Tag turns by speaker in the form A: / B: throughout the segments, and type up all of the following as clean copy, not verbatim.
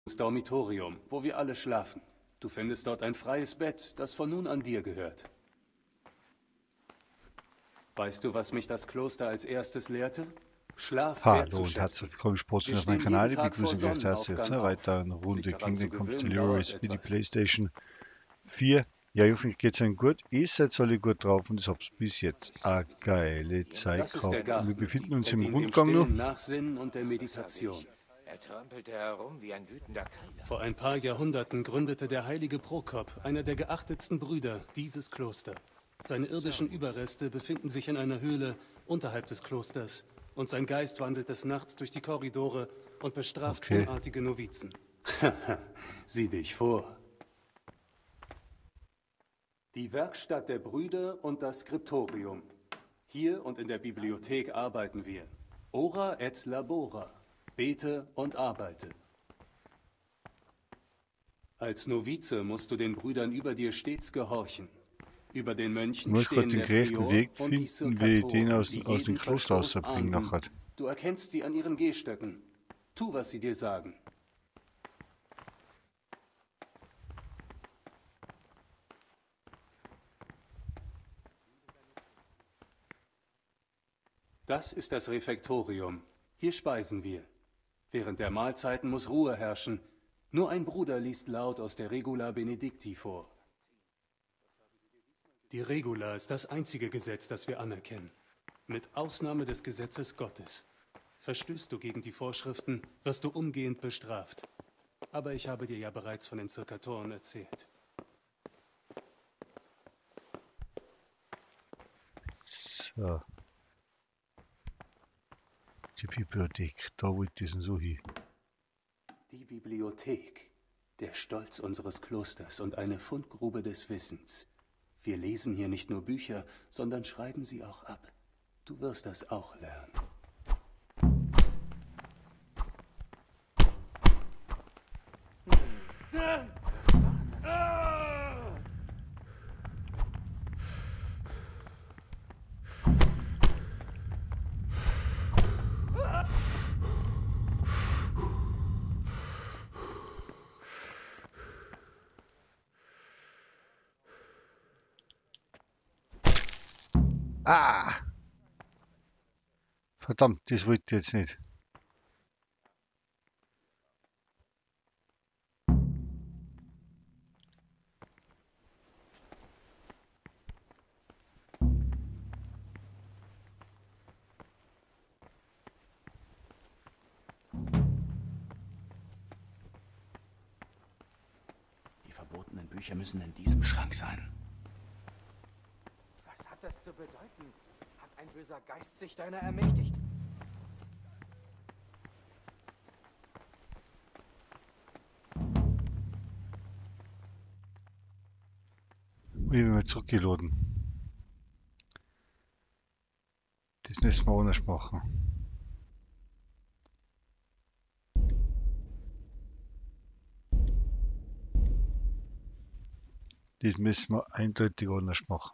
A: Dormitorium, wo wir alle schlafen. Du findest dort ein freies Bett, das von nun an dir gehört. Weißt du, was mich das Kloster als erstes lehrte? Schlaf
B: Hallo und herzlich willkommen Sports auf meinem Kanal. Ich begrüße Sie recht herzlich zu einer weiteren Runde Kingdom Come Deliverance für die PlayStation 4. Ja, ich hoffe, es geht Ihnen gut. Ihr seid alle gut drauf und ich habe bis jetzt eine geile Zeit gehabt. Wir befinden uns im Rundgang noch.
A: Nachsinnen und der Meditation.
C: Er trampelte herum wie ein wütender Keiler.
A: Vor ein paar Jahrhunderten gründete der heilige Prokop, einer der geachtetsten Brüder, dieses Kloster. Seine irdischen Überreste befinden sich in einer Höhle unterhalb des Klosters und sein Geist wandelt des Nachts durch die Korridore und bestraft unartige Novizen. Sieh dich vor. Die Werkstatt der Brüder und das Skriptorium. Hier und in der Bibliothek arbeiten wir. Ora et labora. Bete und arbeite. Als Novize musst du den Brüdern über dir stets gehorchen. Über den Mönchen stehen der Prior
B: Weg
A: und die
B: finden, wie ich den aus
A: die
B: dem Kloster
A: Verstoß
B: rausbringen
A: ahnden.
B: nachher.
A: Du erkennst sie an ihren Gehstöcken. Tu, was sie dir sagen. Das ist das Refektorium. Hier speisen wir. Während der Mahlzeiten muss Ruhe herrschen. Nur ein Bruder liest laut aus der Regula Benedicti vor. Die Regula ist das einzige Gesetz, das wir anerkennen. Mit Ausnahme des Gesetzes Gottes. Verstößt du gegen die Vorschriften, wirst du umgehend bestraft. Aber ich habe dir ja bereits von den Zirkatoren erzählt.
B: So. Die Bibliothek, da wollte ich so hin.
A: Die Bibliothek, der Stolz unseres Klosters und eine Fundgrube des Wissens. Wir lesen hier nicht nur Bücher, sondern schreiben sie auch ab. Du wirst das auch lernen.
B: Ah! Verdammt, das wollte ich jetzt nicht.
A: Die verbotenen Bücher müssen in diesem Schrank sein.
C: Was hat das zu bedeuten? Hat ein böser Geist sich deiner ermächtigt?
B: Ich bin mal zurückgeladen. Das müssen wir anders machen. Das müssen wir eindeutig anders machen.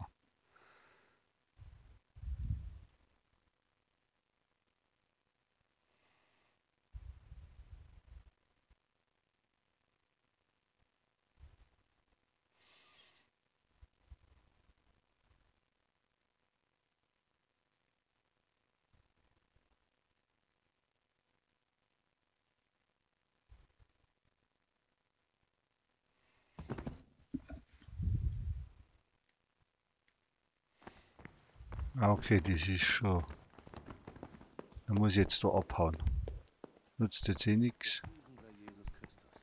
B: Ah, okay, das ist schon. Da muss ich jetzt da abhauen. Nutzt jetzt eh nichts.
A: Jesus Christus.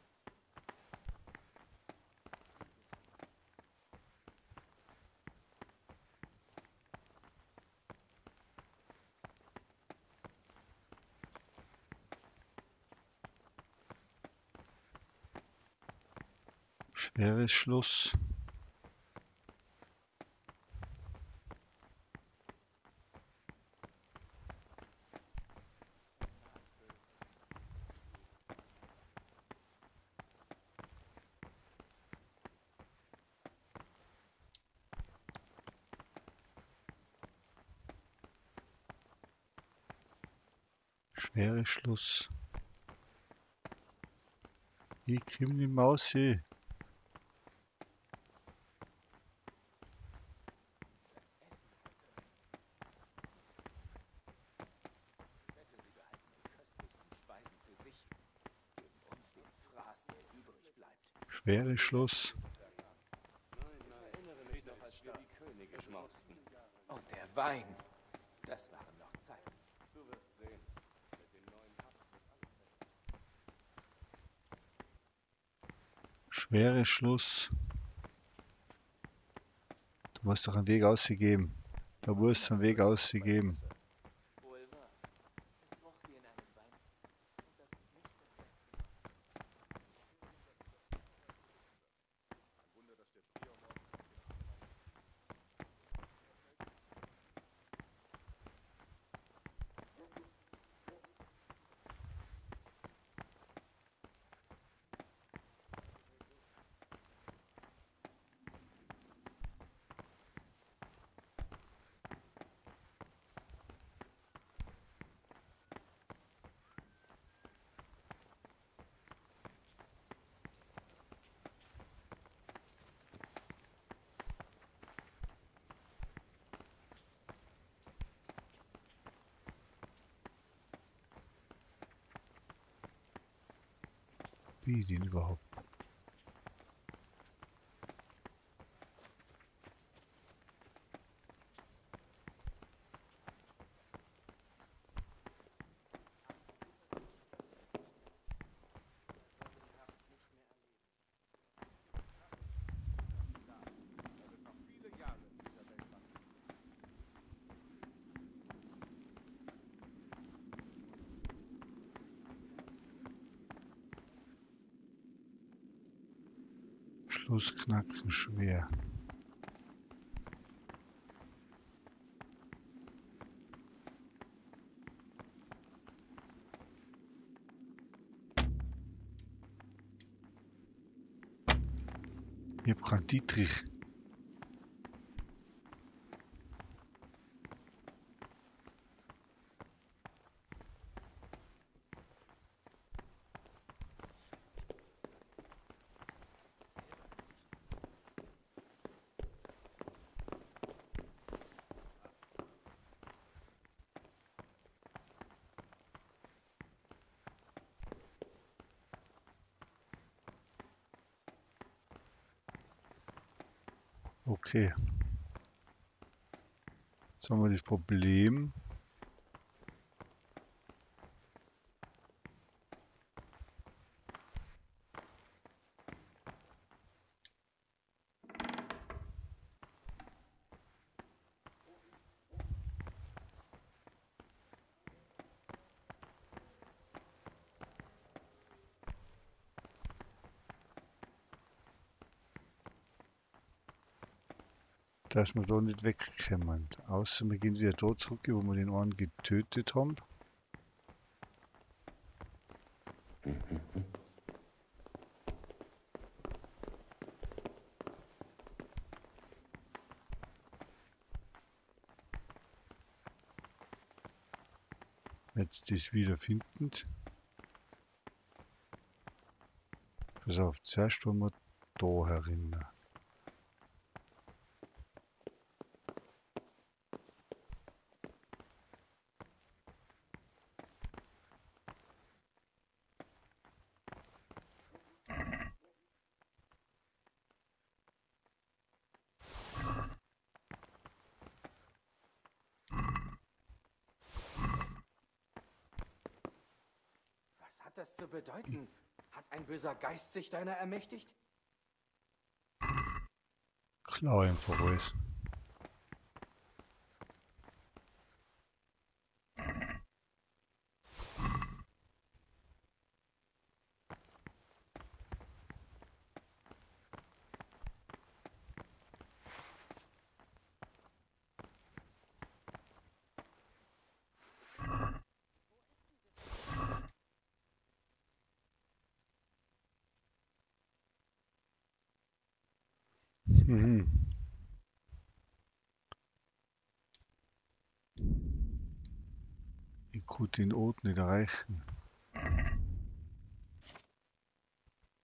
B: Schweres Schluss. Schweres Schluss. Ich komm nicht mehr raus. Schweres Schloss.
C: Und der Wein. Das waren noch Zeiten. Du wirst sehen. Mit dem neuen Hub wird alles.
B: Schweres Schloss. Du musst doch einen Weg ausgeben. Da musst du einen Weg ausgeben.
C: Wohl wahr. Es roch wie in einem Wein. Und das ist nicht das erste Mal.
B: Wie denn überhaupt? Schlussknacken schwer. Ich hab keinen Dietrich. Okay. Jetzt haben wir das Problem. Dass wir da nicht wegkommen. Außer wir gehen wieder da zurück, wo wir den einen getötet haben. Jetzt das wieder finden. Pass auf, zuerst wollen wir da herin.
C: Was hat das zu bedeuten? Hat ein böser Geist sich deiner ermächtigt?
B: Klar, einfach alles. Mhm. Ich konnte den Ort nicht erreichen.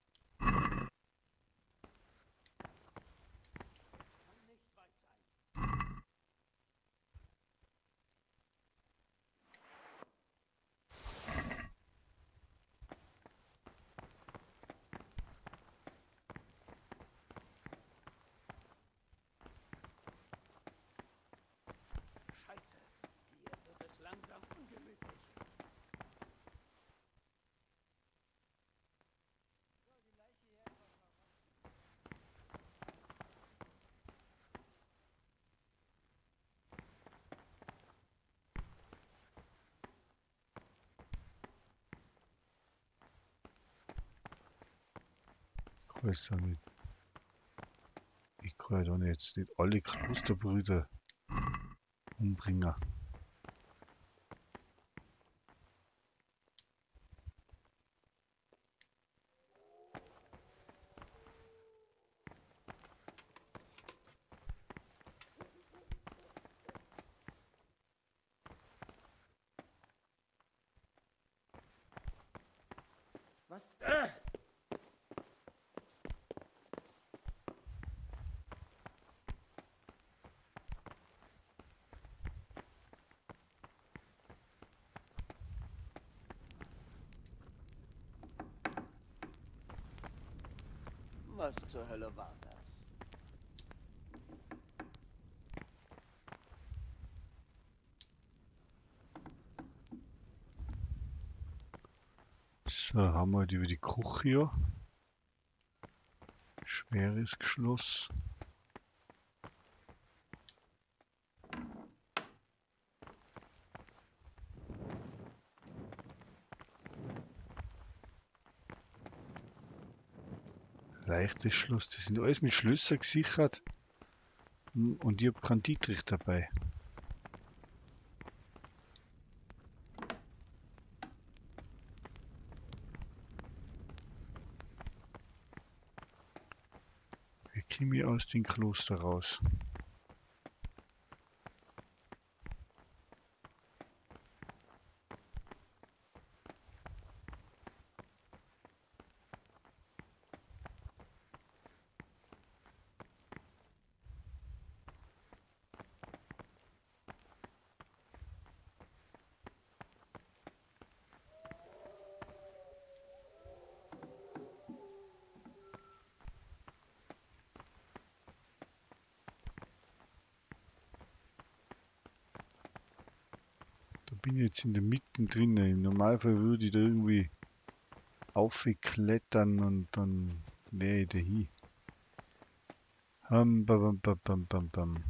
B: Weiß auch nicht. Ich kann ja dann jetzt nicht alle Klosterbrüder umbringen.
C: Was? Was zur Hölle war das?
B: So, haben wir über die Küche hier. Schweres Geschloss. Leichtes Schloss, die sind alles mit Schlössern gesichert. Und ich habe keinen Dietrich dabei. Wie komme ich aus dem Kloster raus? Da bin ich jetzt in der Mitte drin. Im Normalfall würde ich da irgendwie aufklettern und dann wäre ich da hin. Bam, bam, bam, bam, bam, bam.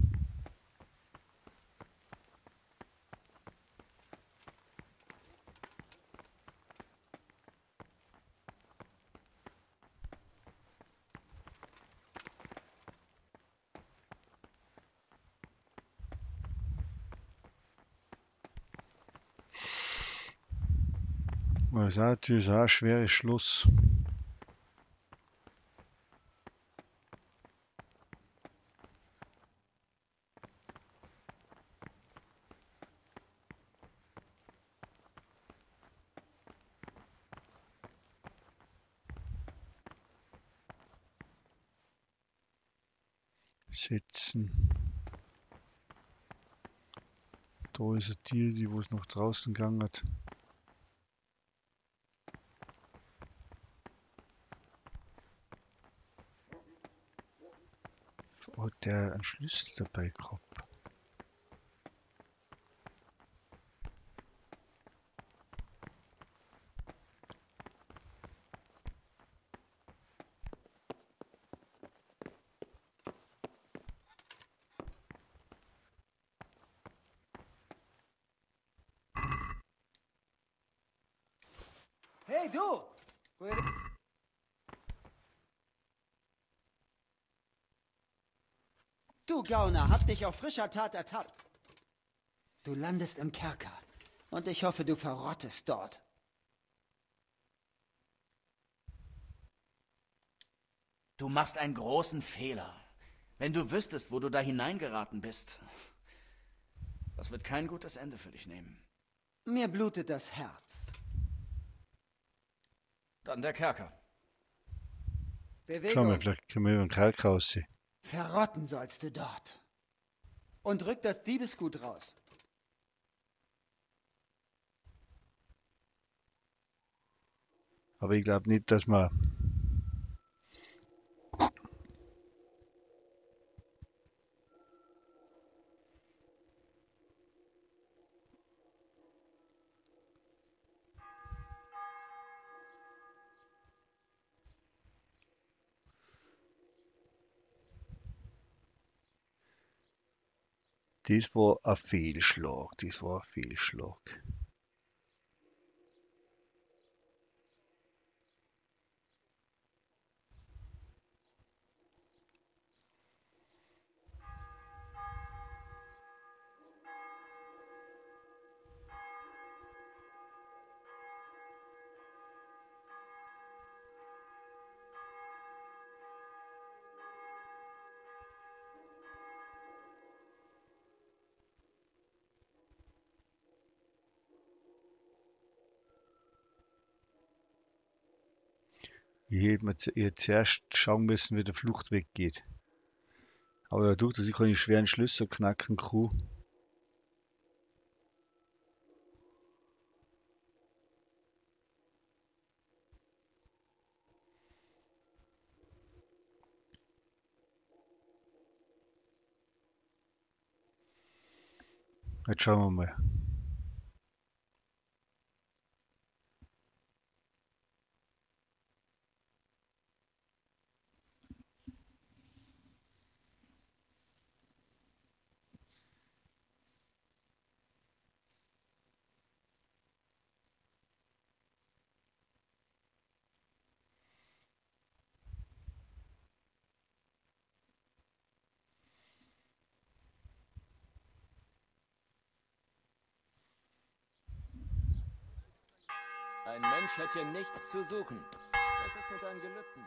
B: Das ist auch ein schweres Schloss. Setzen. Da ist ein Tier, die wo es nach draußen gegangen hat. Hat der einen Schlüssel dabei gehabt?
C: Hey, du! Du Gauner, hab dich auf frischer Tat ertappt. Du landest im Kerker. Und ich hoffe, du verrottest dort.
D: Du machst einen großen Fehler. Wenn du wüsstest, wo du da hineingeraten bist. Das wird kein gutes Ende für dich nehmen.
C: Mir blutet das Herz.
D: Dann der Kerker.
C: Bewegung.
B: Schau mal, vielleicht können wir über den Kerker aussehen.
C: Verrotten sollst du dort. Und rück das Diebesgut raus.
B: Aber ich glaube nicht, dass man... Das war ein Fehlschlag, das war ein Fehlschlag. Ich hätte mir jetzt zuerst schauen müssen, wie der Fluchtweg geht. Aber dadurch, dass ich keine schweren Schlösser knacken kann, jetzt schauen wir mal.
E: Ein Mensch hat hier nichts zu suchen. Was ist mit deinen Gelübden?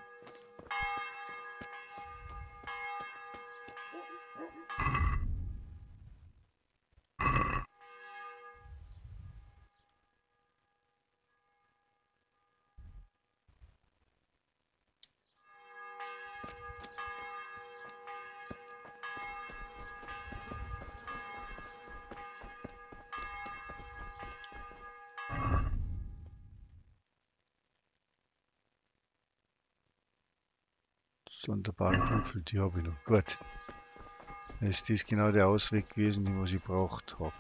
B: Sonderbare Würfel, die habe ich noch. Gut. Ist dies genau der Ausweg gewesen, den was ich braucht habe.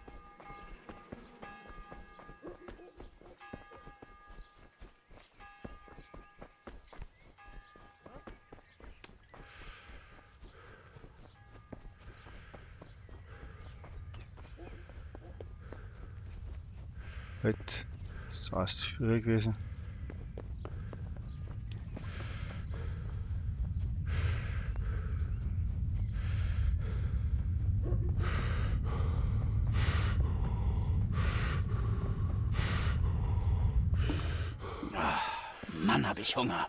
B: Gut. Das war es schwierig gewesen.
D: Mann, hab ich Hunger.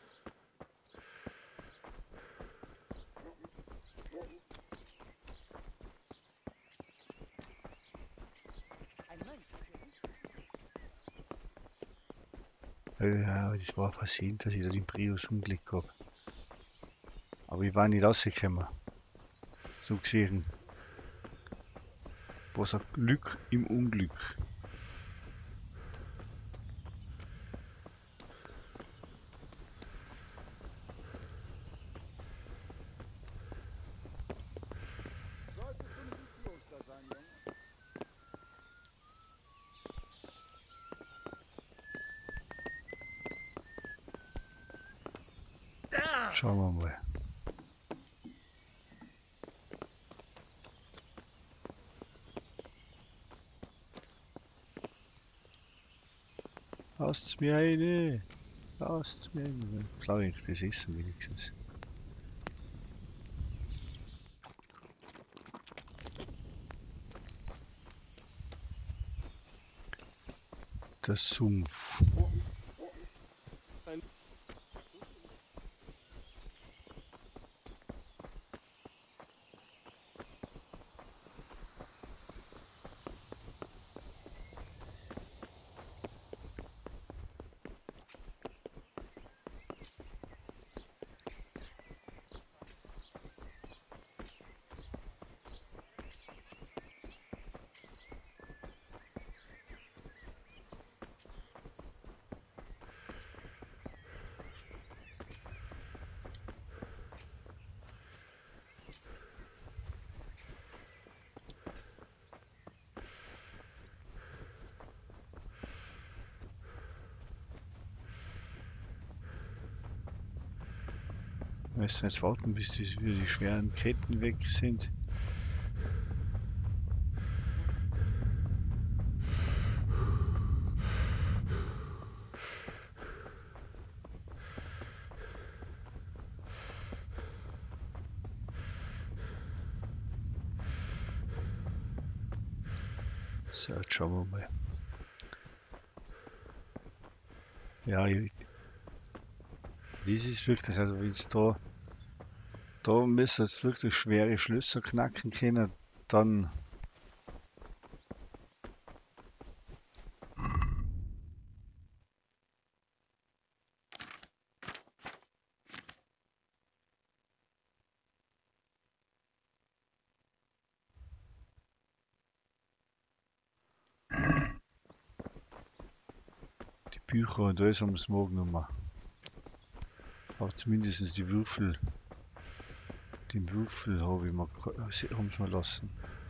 B: Ja, das war versehnt, dass ich da den Prius Unglück habe. Aber ich war nicht rausgekommen. So gesehen. Was ein Glück im Unglück.
F: Solltest du nicht im Kloster sein, Junge?
B: Schauen wir mal. Lasst's mir eine! Lasst's mir eine! Klar, ich das essen wenigstens. Der Sumpf. Wir müssen jetzt warten, bis wieder die schweren Ketten weg sind. So, jetzt schauen wir mal. Ja, das ist wirklich, also wenn es da müssen jetzt wirklich schwere Schlösser knacken können, dann Bücher und alles haben sie morgen nochmal. Auch zumindest die Würfel. Den Würfel habe ich mal, haben sie mal lassen.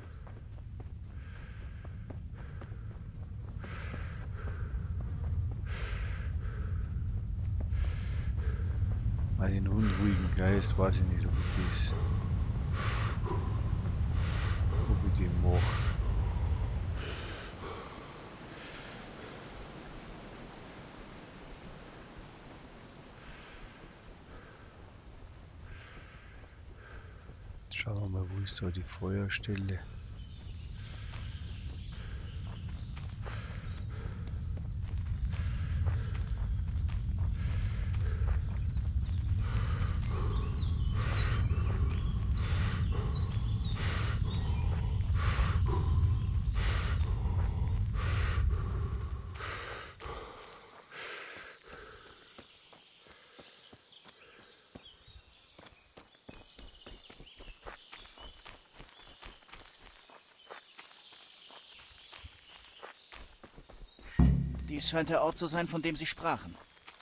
B: Den unruhigen Geist weiß ich nicht, ob ich den mache. Schauen wir mal, wo ist da die Feuerstelle?
D: Dies scheint der Ort zu sein, von dem Sie sprachen.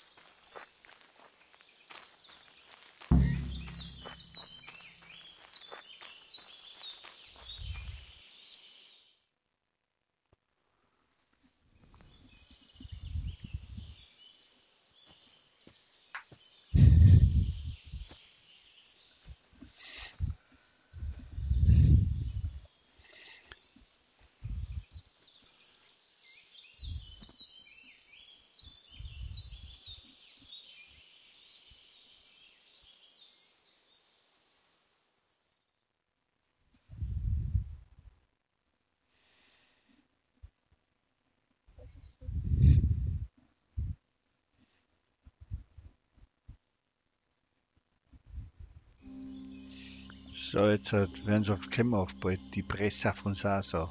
D: So, jetzt werden sie auf Cam aufgebaut, die Pressa von Sasa.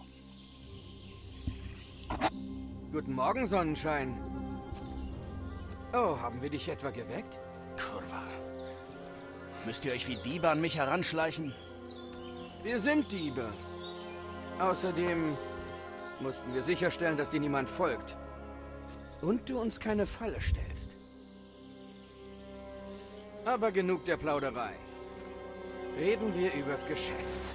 G: Guten Morgen, Sonnenschein. Oh, haben wir dich etwa geweckt?
D: Kurva. Müsst ihr euch wie Diebe an mich heranschleichen?
G: Wir sind Diebe. Außerdem mussten wir sicherstellen, dass dir niemand folgt. Und du uns keine Falle stellst. Aber genug der Plauderei. Reden wir übers Geschäft.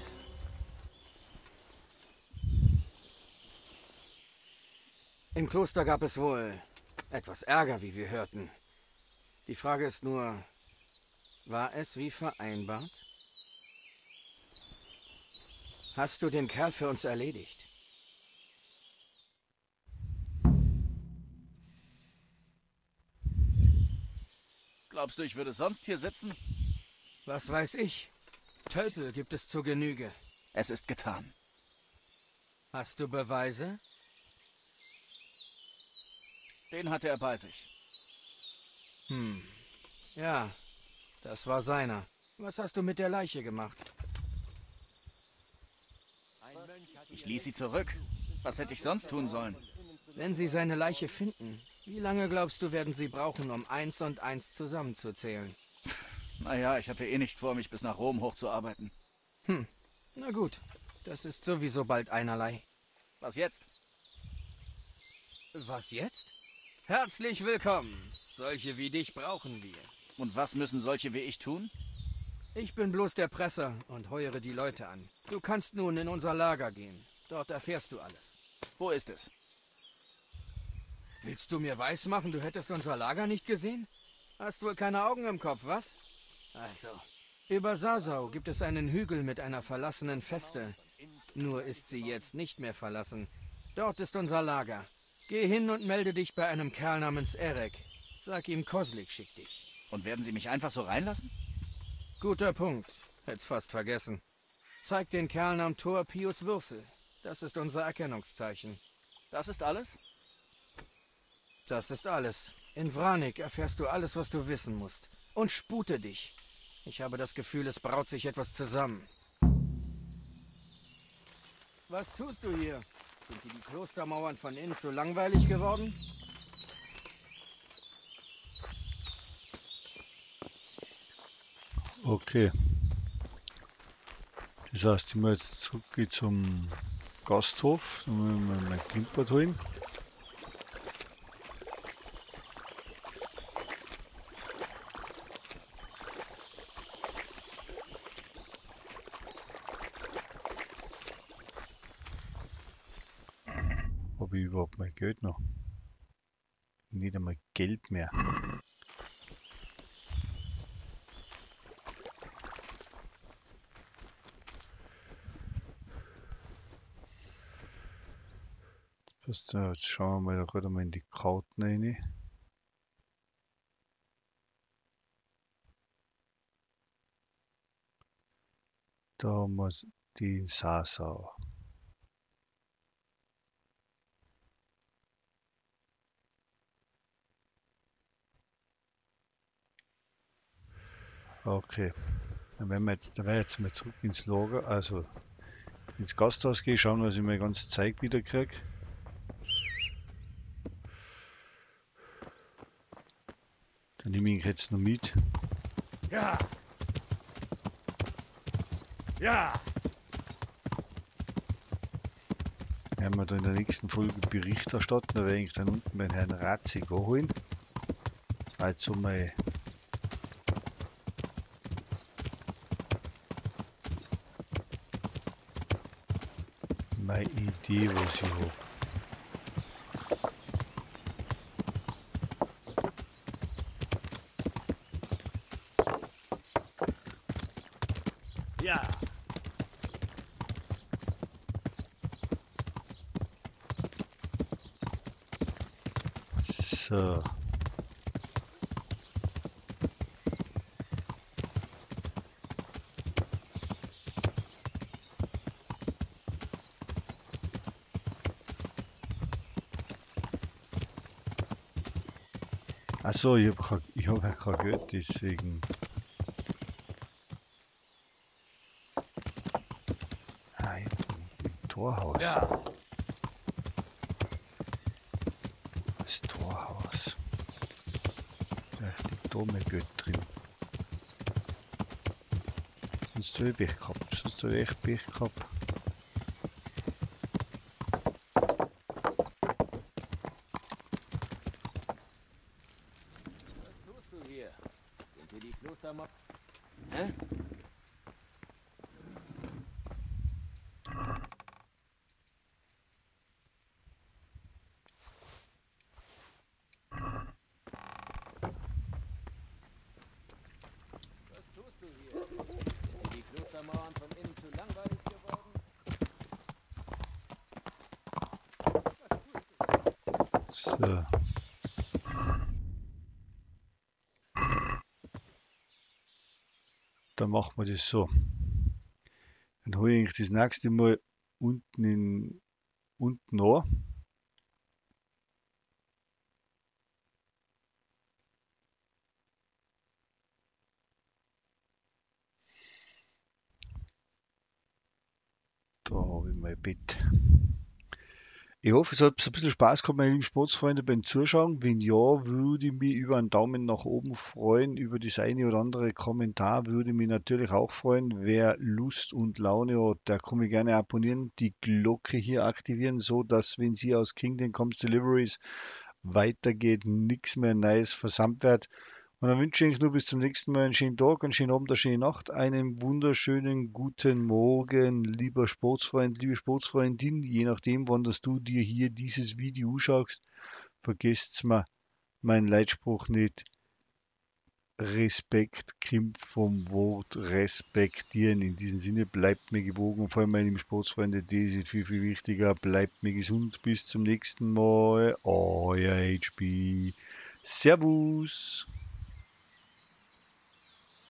G: Im Kloster gab es wohl etwas Ärger, wie wir hörten. Die Frage ist nur, war es wie vereinbart? Hast du den Kerl für uns erledigt?
D: Glaubst du, ich würde sonst hier sitzen?
G: Was weiß ich? Tölpel gibt es zur Genüge.
D: Es ist getan.
G: Hast du Beweise?
D: Den hatte er bei sich.
G: Ja, das war seiner. Was hast du mit der Leiche gemacht?
D: Ich ließ sie zurück. Was hätte ich sonst tun sollen?
G: Wenn sie seine Leiche finden, wie lange glaubst du, werden sie brauchen, um 1 und 1 zusammenzuzählen?
D: Naja, ich hatte eh nicht vor, mich bis nach Rom hochzuarbeiten.
G: Na gut, das ist sowieso bald einerlei.
D: Was jetzt?
G: Was jetzt? Herzlich willkommen. Solche wie dich brauchen wir.
D: Und was müssen solche wie ich tun?
G: Ich bin bloß der Presser und heuere die Leute an. Du kannst nun in unser Lager gehen. Dort erfährst du alles.
D: Wo ist es?
G: Willst du mir weismachen, du hättest unser Lager nicht gesehen? Hast wohl keine Augen im Kopf, was? Also, über Sasau gibt es einen Hügel mit einer verlassenen Feste. Nur ist sie jetzt nicht mehr verlassen. Dort ist unser Lager. Geh hin und melde dich bei einem Kerl namens Erek. Sag ihm, Koslik schickt dich.
D: Und werden sie mich einfach so reinlassen?
G: Guter Punkt. Hätt's fast vergessen. Zeig den Kerl am Tor Pius Würfel. Das ist unser Erkennungszeichen.
D: Das ist alles?
G: Das ist alles. In Vranik erfährst du alles, was du wissen musst. Und spute dich. Ich habe das Gefühl, es braut sich etwas zusammen. Was tust du hier? Sind dir die Klostermauern von innen zu langweilig geworden?
B: Okay. Das heißt, ich muss jetzt zurückgehen zum Gasthof. Dann müssen wir mein Klimpert holen. habe ich überhaupt mein Geld noch? Nicht einmal Geld mehr. Jetzt schauen wir mal da gerade mal in die Karten rein. Da haben wir die in Sasau. Okay, dann werden wir jetzt mal zurück ins Lager, also ins Gasthaus gehen, schauen, dass ich mein ganzes Zeug wieder kriege. Dann nehme ich jetzt noch mit.
E: Ja! Ja!
B: Werden wir da in der nächsten Folge Bericht erstatten, da werde ich dann unten meinen Herrn Ratzig holen. Also meine Idee, was ich habe.
E: Ja!
B: So. Achso, ich hab ja kein Geld, deswegen. Ein Torhaus.
E: Ja!
B: Das Torhaus. Da liegt da mein Geld drin. Sonst habe ich Pech gehabt. Sonst habe ich echt Pech gehabt.
E: Was tust du hier? Sind wir die Klostermob?
G: Hä?
E: Was tust du hier? Sind die Klostermauern von innen zu langweilig geworden?
B: So. Dann machen wir das so. Dann hole ich das nächste Mal unten an. Da habe ich mein Bett. Ich hoffe, es hat ein bisschen Spaß gehabt, meine lieben Sportsfreunde, beim Zuschauen. Wenn ja, würde ich mich über einen Daumen nach oben freuen. Über das eine oder andere Kommentar würde ich mich natürlich auch freuen. Wer Lust und Laune hat, der kann mich gerne abonnieren, die Glocke hier aktivieren, so dass, wenn sie aus Kingdom Comes Deliveries weitergeht, nichts mehr Neues versandt wird. Und dann wünsche ich nur bis zum nächsten Mal einen schönen Tag, einen schönen Abend, eine schöne Nacht, einen wunderschönen guten Morgen, lieber Sportsfreund, liebe Sportsfreundin, je nachdem, wann das du dir hier dieses Video schaust, vergesst mal meinen Leitspruch nicht. Respekt kommt vom Wort respektieren. In diesem Sinne, bleibt mir gewogen und vor allem meine lieben Sportsfreunde, das ist viel, viel wichtiger, bleibt mir gesund, bis zum nächsten Mal, euer HB, Servus!